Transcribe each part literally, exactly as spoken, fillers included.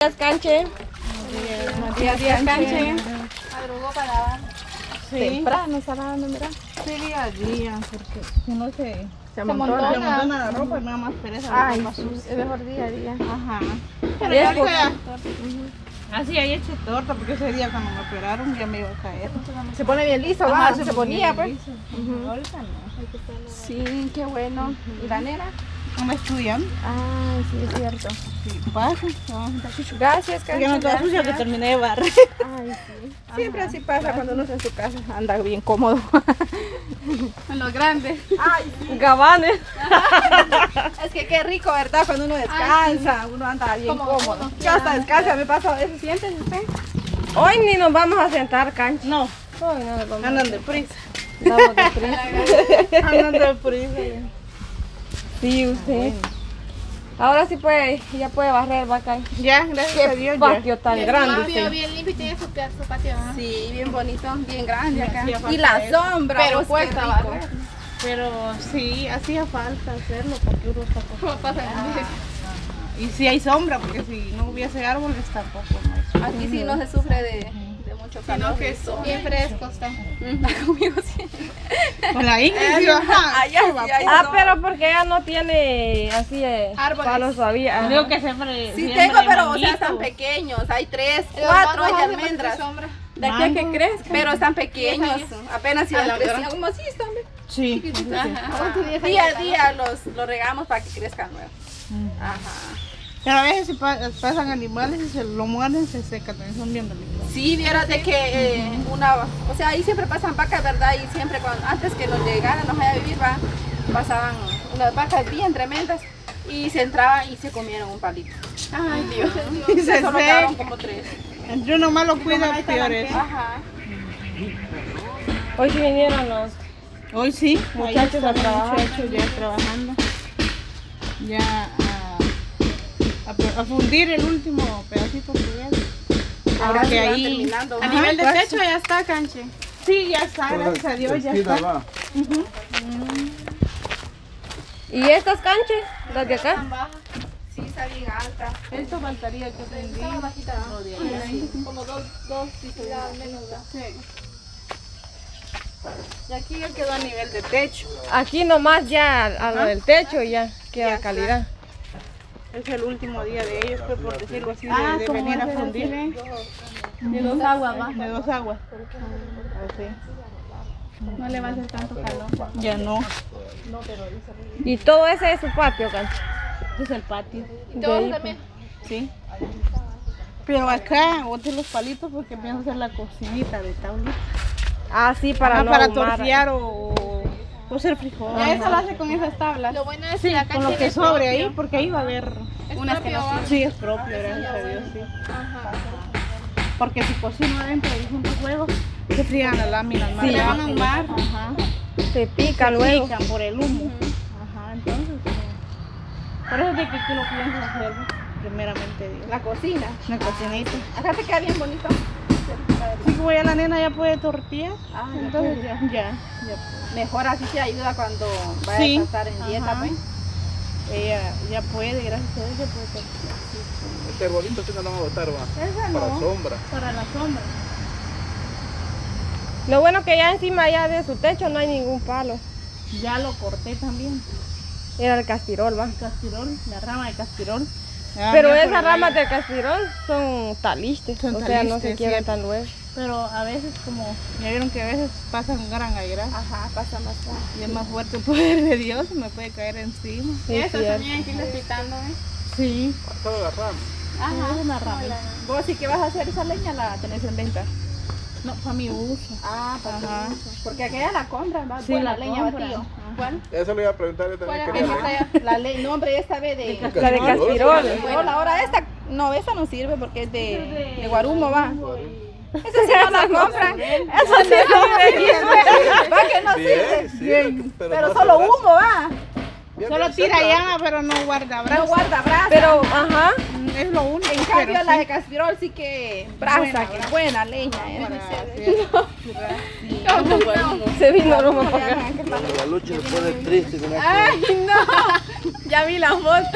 Días, Canche. Días, días, Canche. Madrugó para lavar. Sí. Temprano está lavando, mira. Sí, día a día, porque si no se, se, Se amontona, amontona. se amontona la ropa y me da más pereza. Ay, la ropa sí, sucia. es mejor día a día. Ajá. Y Pero es ya por- ahorita ya- Así ahí eché torta, porque ese día cuando me operaron ya me iba a caer. Se pone bien liso, Ajá, va. Se, ponía, pues. liso. Ahorita no. Sí, qué bueno. ¿Y la nena? ¿Cómo estudian? Ay, sí, es cierto. Sí, pasa. Vamos a sentar. Gracias, Canche. Porque no toda sucia que gracias. terminé de barrer. Ay, sí. Siempre así pasa cuando uno está en su casa. Anda bien cómodo. En los grandes. Ay, gabanes. Es que qué rico, ¿verdad? Cuando uno descansa, uno anda bien Como cómodo. uno, Yo hasta descansa, me pasa eso. Siéntese usted. Hoy ni nos vamos a sentar, Canche. No, Hoy no nos vamos andan deprisa. a Vamos de prisa. Andan deprisa. Sí, usted. Ahora sí puede, ya puede barrer, va a caer. Ya, gracias a Qué Dios. patio tan Bien grande. limpio, usted. bien limpio y tiene su, ca- su patio. ¿no? Sí, bien bonito, bien grande acá. hacía falta Y la eso. sombra, Pero vos, qué cuesta rico. barrer. Pero sí, hacía falta hacerlo porque uno está acostumbrado. ¿Cómo pasa? Y si hay sombra, porque si no hubiese árboles tampoco no hay. Aquí sí no se sufre de, de mucho calor. Sino que son bien frescos está. Conmigo sí. Con la Ingrid, sí, ajá. Allá sí hay Ah, sol. pero porque ella no tiene así eh, Árboles. palos todavía. Ajá. Digo que siempre. Sí siempre tengo, pero o sea, manguitos. están pequeños. Hay tres, Los cuatro manos hay hacen almendras. mucha sombra. De aquí a que Mango. crezcan. Pero están pequeños. diez años. Apenas A iban la creciendo. gran. Como así están. Sí. Ajá. Día a día los, los regamos para que crezcan nuevos. Ajá. Pero a veces si pa- pasan animales y se lo muerden, se secan, también son bien delicados. Sí, vieras de que eh, una, o sea, ahí siempre pasan vacas, ¿verdad? Y siempre cuando, antes que nos llegaran, nos vaya a vivir, va, pasaban unas vacas bien tremendas y se entraban y se comieron un palito. Ay, Dios. Y se Solo quedaron secan. como tres. Yo nomás lo cuido Ahí está la peor eso. Ajá. Hoy sí vinieron los Hoy sí, muchachos ahí a están los trabajar. muchachos ya trabajando. Ya a, a, a fundir el último pedacito que queda. Ahora sí Porque van ahí. terminando. A Ajá, nivel de pues, techo ya está, Canche. Sí, ya está, gracias a Dios, ya está. ¿Y estas canches? Las de acá. Tan baja. Sí, está bien alta. Esto faltaría que fundir. Estaba bajita. Lo de ahí. Como dos, dos pisos ya al menos. ¿verdad? Y aquí ya quedó a nivel de techo. Aquí nomás ya a lo del techo ya queda calidad. Es el último día de ellos, pues, por decirlo así, de, Ah, de como venir a ese fundir. De dos aguas va. De dos aguas. Así. No le va a hacer tanto calor. Ya no. Y todo ese es su patio, canche. Este es el patio. Y todos también. Sí. Pero acá boté los palitos porque pienso hacer la cocinita de tablita. Ah, sí, para Ajá, no para ahumar. tortear o, o hacer frijol. Ya eso lo hace con esas tablas. Lo bueno es Sí, que la con lo que sobre ahí, porque ahí va a haber. unas que no sirven. Sí, es propio, gracias a Dios, sí. Porque si cocino adentro y junto huevos, se frían las láminas más Sí. Se van a rápido. ahumar. Ajá. Se pica luego. Pican por el humo. Ajá, entonces. eh, Por eso es de que aquí lo pienso hacer, primeramente Dios. La cocina. Una cocinita. Acá te queda bien bonito. Sí, como ya la nena ya puede tortillar, Ah, ya entonces ya, ya, ya. Mejor así te ayuda cuando vayas Sí. a estar en dieta, Ajá. pues. Ella ya puede, gracias a Dios, ya puede tortillar. Este arbolito sí no lo vamos a botar, va. Esa Para no, sombra. para la sombra. Lo bueno que ya encima ya de su techo no hay ningún palo. Ya lo corté también. Era el castirol, va. El castirol, la rama de castirol. Ah, Pero mira, esas por ramas ahí. de castirol son talistes. Son o sea, no se talistes, quiebran sí. tan luego. Pero a veces como, ya vieron que a veces pasan gran aire Ajá, pasa bastante. y es más fuerte el poder de Dios, me puede caer encima. Sí, Eso cierto. también hay que irles quitando, ¿eh? Sí, Toda la rama. es una rama. ¿Vos sí que vas a hacer esa leña la tenés en venta? No, para mi uso. Ah, para Ajá. tu uso. Porque aquella la compran, va. Sí, Buena la leña compran. batido. Ajá. ¿Cuál? Eso le iba a preguntar yo también. ¿Cuál quería es ver. esa? La ley, no hombre, esta vez de... La de castirol. Castirol, ahora esta, no, esta no sirve porque es de, de guarumo, va. Esa sí no la compran. Eso sí no va que no sirve. Bien, sí, Pero no solo se humo, va. Bien, Solo bien tira seca. llama, pero no guarda No brasa. guarda brasa. Pero, ajá. Mm, Es lo único. En pero cambio la sí. de castirol sí que brasa, Buena que brasa. buena leña. ¿eh? Para hacer- Se vino Roma para acá. Cuando la lucha se pone triste con esto. Ay, no. Ya vi la foto.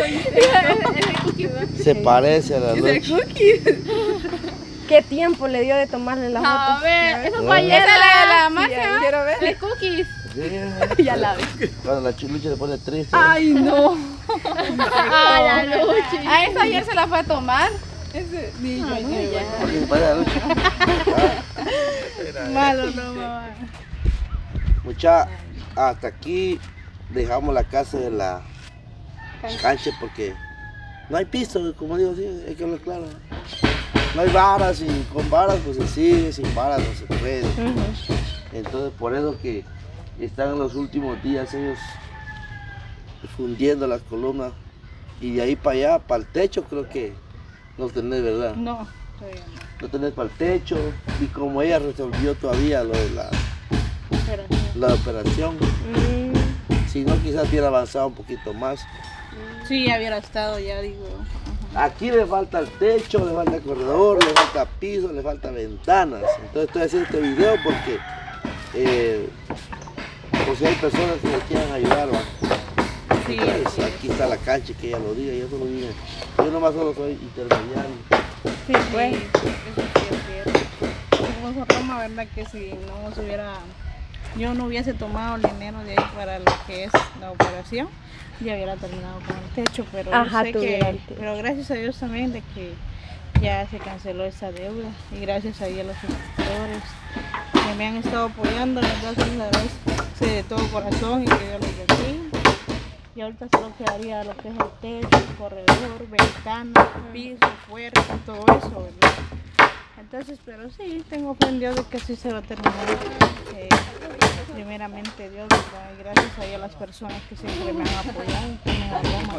Se parece a la Ese Luchi. cookie. ¿Qué tiempo le dio de tomarle la A foto? ver, eso Ah. fue ayer. Esa es la de la Sí, masa. quiero ver. De cookies. Sí, Ya la vi. cuando la Luchi se pone triste. Ay, no. Ah, la luchi. A esa ayer se la fue a tomar. Ese niño. Ay, ¿Por qué se parece a la Luchi? malo, no, mamá. Mucha, hasta aquí dejamos la casa de la cancha porque no hay piso, como digo, sí, hay que hablar claro. No hay varas y con varas pues se sigue, sin varas no se puede. Entonces por eso que están en los últimos días ellos fundiendo las columnas y de ahí para allá, para el techo creo que no tenés, ¿verdad? No, todavía no. No tenés para el techo y como ella resolvió todavía lo de la, Pero la operación, Mm, si no quizás hubiera avanzado un poquito más. sí, ya hubiera estado, ya digo. Aquí le falta el techo, le falta corredor, le falta piso, le falta ventanas. Entonces estoy haciendo este video porque eh, por si hay personas que me quieran ayudar, ¿va? Sí, Entonces, aquí está la cancha, que ella lo diga, yo solo digo, yo nomás solo soy intermediario. sí, pues. Eso sí es cierto. Como Roma, verdad que si no se hubiera, yo no hubiese tomado el dinero de ahí para lo que es la operación, ya hubiera terminado con el techo, pero yo Ajá, sé tuviera que, el techo. pero gracias a Dios también de que ya se canceló esa deuda y gracias a Dios a los suscriptores que me han estado apoyando, la verdad, gracias a Dios, sé de todo corazón y que Dios los bendiga. Y ahorita solo quedaría lo que es el techo, el corredor, ventana, piso, puerta, todo eso, ¿verdad? Entonces, pero sí, tengo fe en Dios de que sí se va a terminar. Eh, primeramente Dios, ¿verdad? Y gracias a Dios a las personas que siempre me han apoyado, que me han dado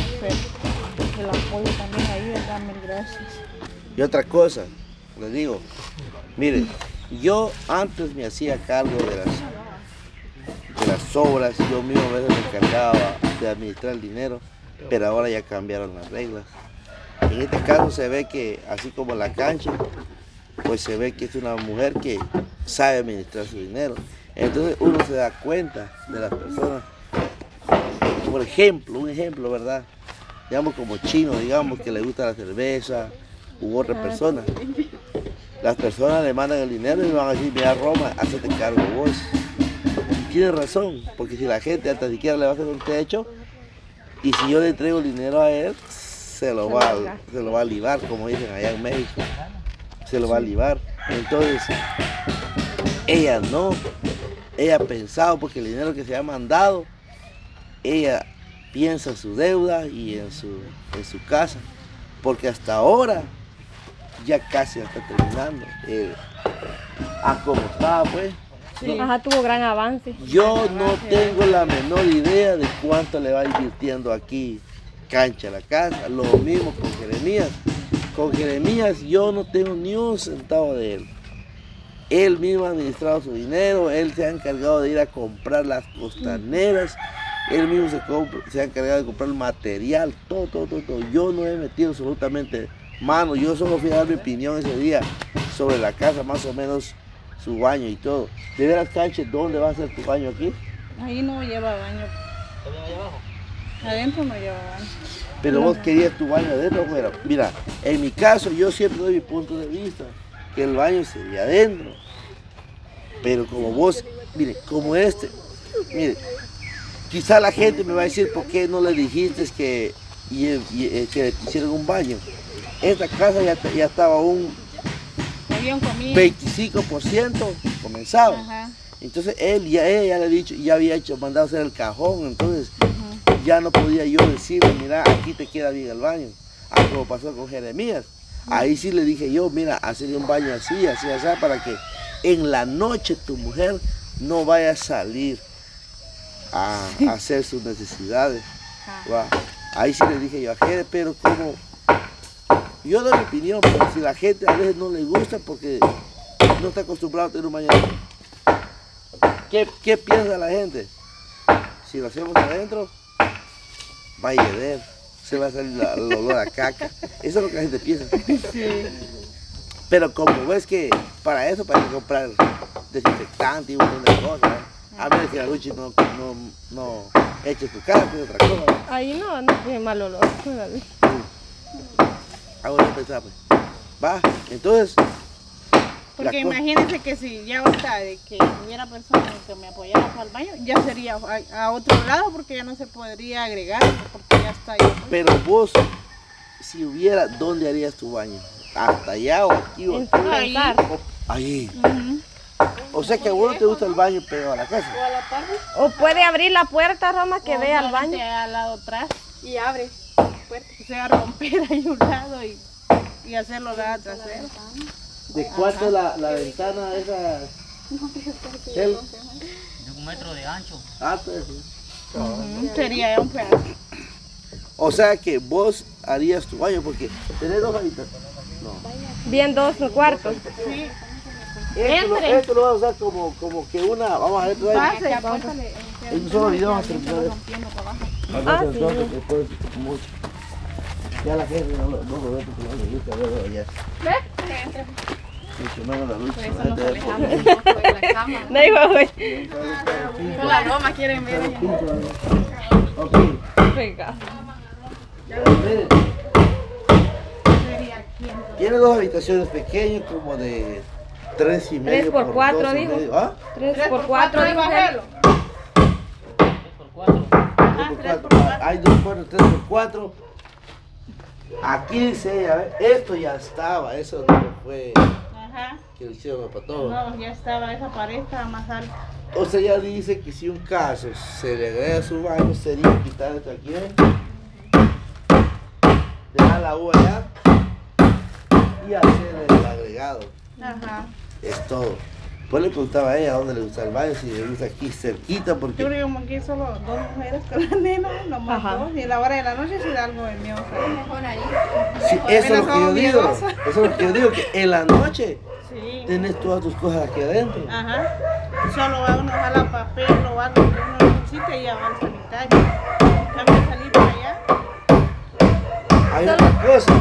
el apoyo también ahí, ¿verdad? Mil gracias. Y otra cosa, les digo, miren, yo antes me hacía cargo de las, de las obras, yo mismo a veces me encargaba de administrar el dinero, pero ahora ya cambiaron las reglas. En este caso se ve que, así como la cancha, pues se ve que es una mujer que sabe administrar su dinero. Entonces uno se da cuenta de las personas. Por ejemplo, un ejemplo, ¿verdad? Digamos como chino, digamos que le gusta la cerveza, u otra persona. Las personas le mandan el dinero y me van a decir, mira Roma, hazte cargo vos. Y tiene razón, porque si la gente hasta siquiera le va a hacer un techo, y si yo le entrego el dinero a él, se lo va, a- se lo va a libar, como dicen allá en México. Se lo va a libar. Entonces, ella no. Ella ha pensado, porque el dinero que se ha mandado, ella piensa en su deuda y en su, en su casa. Porque hasta ahora ya casi la está terminando. Eh, a como estaba, pues. Ajá, tuvo gran avance. Yo no tengo la menor idea de cuánto le va invirtiendo aquí cancha a la casa. Lo mismo con Jeremías. Con Jeremías yo no tengo ni un centavo de él. Él mismo ha administrado su dinero, él se ha encargado de ir a comprar las costaneras, él mismo se, compra- se ha encargado de comprar el material, todo, todo, todo, todo. Yo no he metido absolutamente mano, yo solo fui a dar mi opinión ese día sobre la casa, más o menos su baño y todo. De veras, Canche, ¿dónde va a ser tu baño aquí? Ahí no lleva baño. Adentro no lleva baño. Pero vos querías tu baño adentro o afuera. Mira, en mi caso yo siempre doy mi punto de vista, que el baño sería adentro. Pero como vos, mire, como este, mire, quizá la gente me va a decir por qué no le dijiste que, y, y, eh, que le hicieran un baño. Esta casa ya, ya estaba un Había un comido. veinticinco por ciento comenzado. Ajá. Entonces él ya, ella ya le había dicho, ya había hecho, mandado hacer el cajón, entonces ya no podía yo decirle, mira, aquí te queda bien el baño. Ah, como pasó con Jeremías. Ahí sí le dije yo, mira, hacerle un baño así, así, así, para que en la noche tu mujer no vaya a salir a, a hacer sus necesidades. Va. Ahí sí le dije yo a Jere, pero como yo doy mi opinión, pero si la gente a veces no le gusta porque no está acostumbrado a tener un baño. ¿Qué, qué piensa la gente? Si lo hacemos adentro, va a llover, se va a salir la- el olor a caca. Eso es lo que la gente piensa. Pero como ves que para eso para que comprar desinfectante y un montón de cosas, ¿eh? A ver si la Luchi no, no, no eche tu cara, que es otra cosa. Ahí no, no tiene mal olor. Hago de pensar, pues. Va, entonces. Porque la co- imagínense que si ya ahorita de que hubiera personas que me apoyaran para el baño, ya sería a, a otro lado porque ya no se podría agregar, porque ya está ahí. Pues. Pero vos, si hubiera, ¿dónde harías tu baño? ¿Hasta allá o aquí o En aquí? su lugar. O- Ahí. Ujú. O sea que a vos no te gusta el baño pegado a la casa. O a la tarde O puede abrir la puerta, Roma, que O vea al solamente baño. al lado atrás, y abre puerta. o sea, romper ahí un lado y, y hacerlo la trasera. ¿De cuánto es la, la ventana esa? El- De un metro de ancho. Ah, pues sí. Ujú, sería un pedazo. O sea que vos harías tu baño porque tenés dos habitaciones. No. Bien dos cuartos. Sí. Esto lo, Entre. esto lo vas a usar como, como que una. Vamos a ver tu baño. Pase. En un solo video vamos a terminar esto. Vamos a Ah, hacer sí. todo, que después mucho. Ya la gente no, lo- no lo ve porque no le gusta verlo ya. Funcionando la luz. La gente ve por- Un poco de la cama. No digo, güey. Con la Roma quieren ver. Ok. Venga. Miren. Tiene dos habitaciones pequeñas como de tres y medio. Tres por cuatro, dos y dijo. medio. ¿Ah? Tres por cuatro, dijo él. Por cuatro. tres por cuatro. Hay dos cuartos, tres por cuatro. Aquí dice ella, a ver, esto ya estaba, eso no fue Ajá. que lo hicieron para todos. No, ya estaba esa pared, estaba más alta. O sea, ella dice que si un caso se le agrega a su baño, sería quitar esto aquí, ¿eh? Dejar la uva allá y hacer el agregado. Ajá. Es todo. Pues le preguntaba a ella dónde le gusta el baño, si le gusta aquí cerquita, Yo porque creo que como aquí solo dos mujeres con la nena, nomás Ajá. dos. Y a la hora de la noche si da algo de miedo. Mejor ahí. sí, eso es lo que yo somos digo. miedosas. Eso es lo que yo digo, que en la noche Sí. tenés todas tus cosas aquí adentro. Ajá. Solo va uno a la papel o algo que uno necesita y ya va al sanitario. También salir para allá. Hay otra cosa.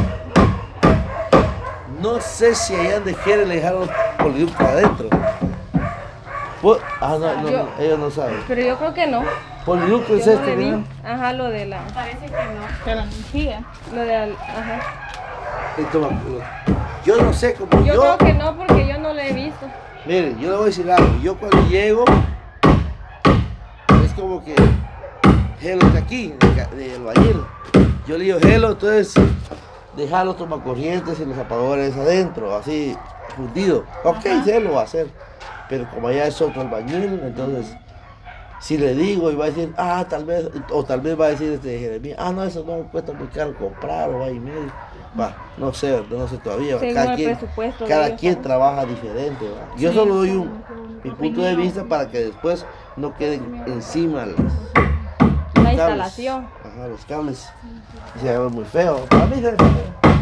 No sé si allá de Jerez le dejaron poliducto adentro. Po- Ah, no, no, no, ellos no saben. Pero yo creo que no. Poliducto es Yo no este, le vi. ¿no? Ajá, lo de la. Parece que no. De la mejilla. Lo de la. Ajá. Y toma, yo no sé cómo Yo yo. creo que no, porque yo no lo he visto. Miren, yo le voy a decir algo. Yo cuando llego, es como que Gelo está aquí, del albañil. Yo le digo Gelo, entonces dejar los tomacorrientes y los apagadores adentro, así fundido. Ok, se lo va a hacer. Pero como allá es otro albañil, entonces si le digo y va a decir, ah, tal vez, o tal vez va a decir este Jeremías, ah, no, eso no me cuesta muy caro comprar o va y medio. Va, no sé, no sé todavía. Según Cada el quien, presupuesto de cada ellos, quien ¿no? trabaja diferente. ¿va? Yo solo doy un, mi punto de vista para que después no queden encima las, La cables. instalación. Ajá, los cables. Y se ve muy feo. Para mí se ve feo.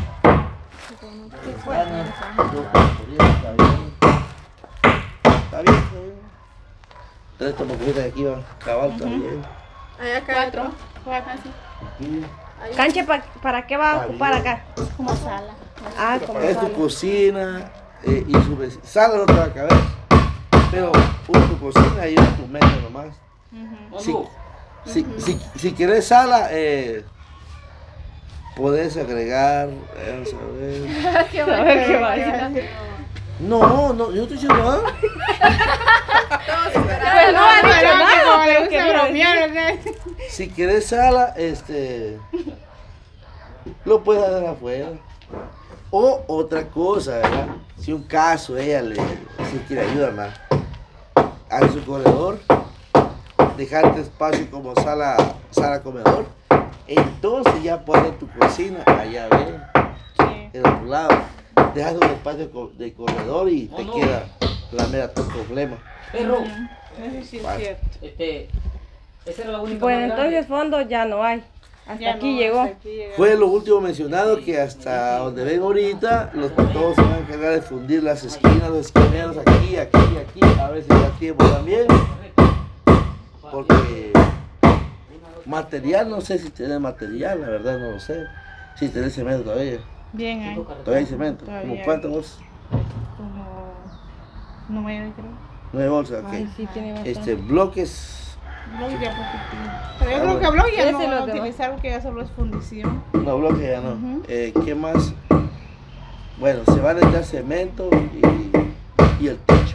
Está bien. Está bien. Está bien. Tres tomacorrientes aquí va. Cabal, está bien. Allá cuatro. Cuatro. Aquí. ¿Canche pa- para qué va a ocupar acá? Como sala. Ah, como Es tu sala. cocina eh, y su vecina. Sala no te va a caber. Pero una tu cocina y una tu mesa nomás. Si, si, si, si quieres sala, eh, puedes agregar. eh, Vamos a ver. Qué A ver qué va a decir. No, no, yo no estoy diciendo nada. Pues no ha dicho nada, pero que bromear, ¿verdad? Si quieres sala, este. Lo puedes hacer afuera. O otra cosa, ¿verdad? Si un caso ella le si quiere ayuda más, a su corredor, dejarte espacio como sala, sala comedor, entonces ya pones tu cocina allá, ¿ves? Sí. En otro lado. Dejas un espacio co- de corredor y te no. queda la mera tu problema. Perro. Eso sí es Vale. cierto. Este. Esa era la única. Bueno, más grande. entonces fondo ya no hay. Hasta Ya aquí no, llegó. hasta aquí llegó. Fue lo último mencionado que hasta donde ven ahorita, los patodos se van a encargar de fundir las esquinas, los esquineros aquí, aquí, aquí, a ver si da tiempo también. Porque material, no sé si tiene material, la verdad no lo sé. Si tiene cemento todavía, Bien ahí. todavía hay cemento. Todavía ¿Como hay. cuánto vos? Como nueve, creo. nueve bolsas, ok. Ay, sí, tiene bastante. Este, bloques. Blog ya poquitito. Pero yo Ah, creo bueno. que blog ya Ese no lo van a demás. utilizar porque ya solo es fundición. No, bloques ya no. Ujú. Eh, ¿Qué más? Bueno, se va a necesitar cemento y, y el techo.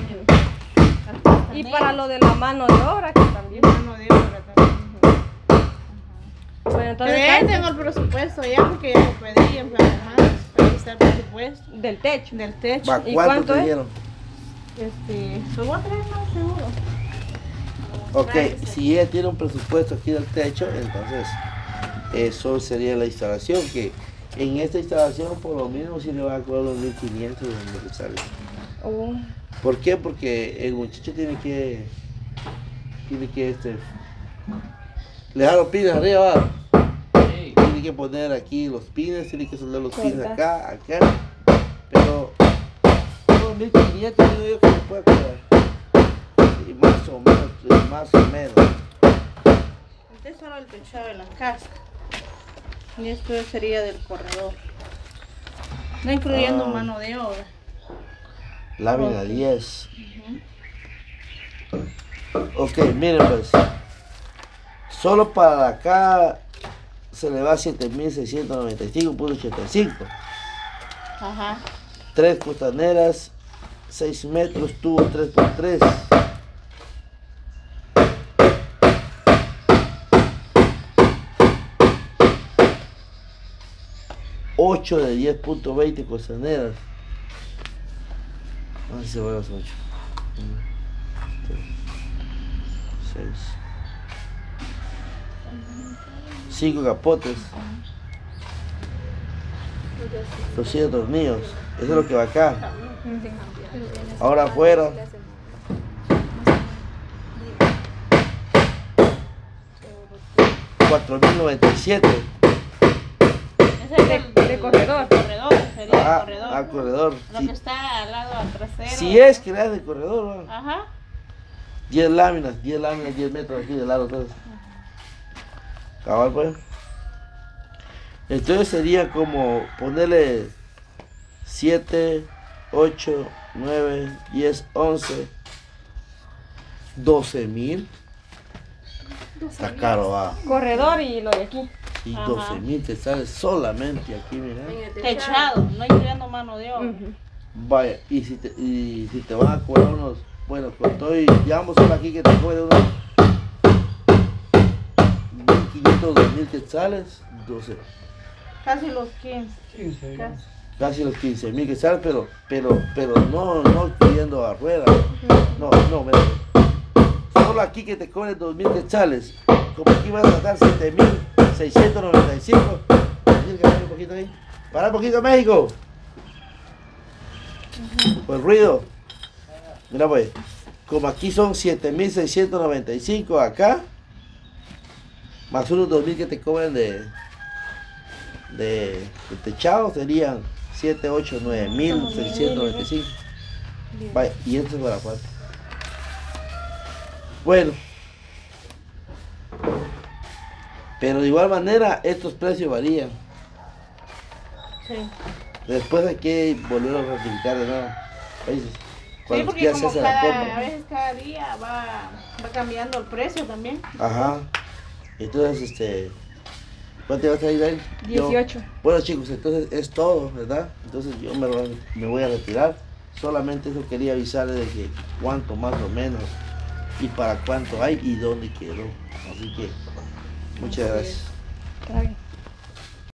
Y para lo de la mano de obra, que también. Mano de obra también. Bueno, Pero entonces, ya tengo el presupuesto ya porque ya lo pedí en plan más. Ahí está el presupuesto del techo. del techo. ¿Va, ¿Y ¿Cuánto cuánto te es? dijeron? Este, solo a tres más seguro. Ok, si ella tiene un presupuesto aquí del techo, entonces eso sería la instalación, que en esta instalación por lo mínimo sí le va a cobrar los mil quinientos o mil quetzales. Oh, ¿Por qué? Porque el muchacho tiene que, tiene que, este, le da los pines arriba, ¿va? Sí. Tiene que poner aquí los pines, tiene que soldar los pines Corta. acá, acá, pero unos mil quinientos digo yo que se puede cobrar. Sí, más o menos, más o menos. Este es solo el techado de la casa. Y esto sería del corredor. No incluyendo Ah. mano de obra. Lámina diez. Ok, miren pues. Solo para acá se le va siete mil seiscientos noventa y cinco punto ochenta y cinco. Ajá. Tres costaneras, seis metros, tubo tres por tres. ocho de diez punto veinte costaneras. Así se van las ocho. seis. cinco capotes. doscientos tornillos. Eso es lo que va acá. Ahora afuera. cuatro mil noventa y siete. Ese es el de, de corredor. corredor. Sería el Ah, corredor. al corredor. Lo Si, que está al lado al trasero. si es que le das de corredor, ¿va? Ajá. diez láminas, diez láminas, diez metros aquí de lado. Todo. Cabal, pues. Entonces sería como ponerle siete, ocho, nueve, diez, once, doce mil. Está caro, va. corredor y lo de aquí. Y Ajá. doce mil te sale solamente aquí, mira. Techado, no incluyendo mano de obra. Ujú. Vaya, y si te, y si te van a cobrar unos, bueno, con todo y digamos solo aquí que te cobre unos mil quinientos, dos mil quetzales, doce, Casi los quince. Casi. casi los quince mil quetzales, pero, pero, pero no, no incluyendo a rueda. No, no, mira. Solo aquí que te cobren dos mil quetzales, como aquí vas a gastar siete mil seiscientos noventa y cinco. ¿Tienes que parar un poquito ahí? Para un poquito, México. Por el ruido. Mira pues, como aquí son siete mil seiscientos noventa y cinco acá, más unos dos mil que te cobran de, de, de techado, serían siete, ocho, nueve mil seiscientos noventa y cinco. Vaya, y esto es para aparte. Bueno, pero de igual manera estos precios varían. Sí. Después hay que volver a ratificar de nuevo. Oye, Sí, cuando porque ya se como hace la cada, a compra. veces cada día va, va cambiando el precio también. Ajá. Entonces, este, ¿cuánto te vas a ir ahí? Yo- dieciocho. Bueno, chicos, entonces es todo, ¿verdad? Entonces yo me, re- me voy a retirar. Solamente eso quería avisarles de que cuánto más o menos y para cuánto hay y dónde quedó. Así que muchas gracias. Está bien.